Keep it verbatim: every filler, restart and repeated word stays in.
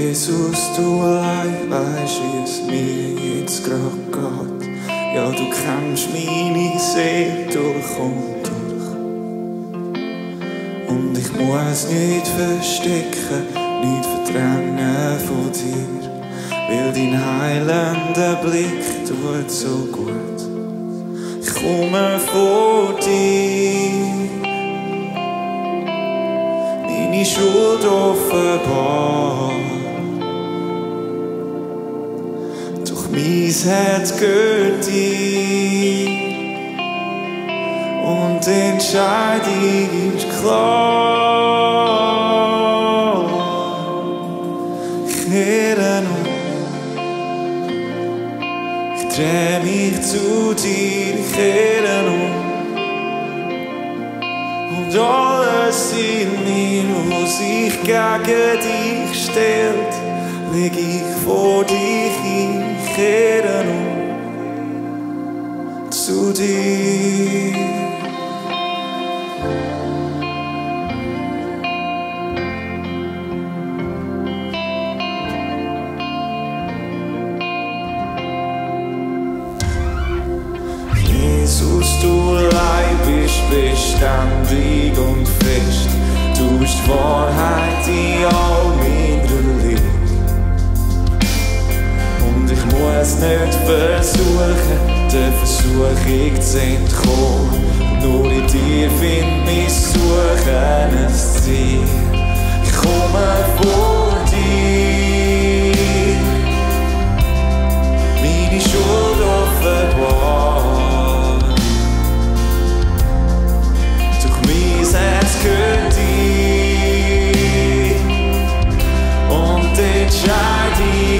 Jesus, du allein weisst, wie es mir jetzt grad geht. Ja, du kennst meine Seele durch und durch. Und ich muss nicht verstecken, nicht verdrängen von dir, weil dein heilender Blick tut so gut. Ich komme vor dir, meine Schuld offenbar. Doch mein Herz gehört dir und die Entscheidung ist klar. Ich kehre um, ich dreh mich zu dir, ich kehre um. Und alles in mir, was sich gegen dich stellt, leg ich vor dich hin, ich kehre um zu dir. Jesus, du allein bist beständig und fest. Du bist die Wahrheit in all meiner Liebe. Und ich muss nicht versuchen, der Versuchung zu entkommen. Nur in dir find mein Suchen ein Ziel. Ich komme vor dir, meine Schuld offenbar. Herz gehört dir und die Entscheidung